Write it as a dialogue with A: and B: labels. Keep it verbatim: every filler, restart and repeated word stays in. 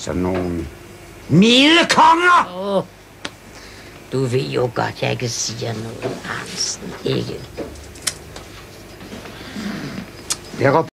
A: sådan nogle midekonger.
B: Åh, du ved jo godt, jeg ikke siger noget, Hansen, ikke?
A: Det går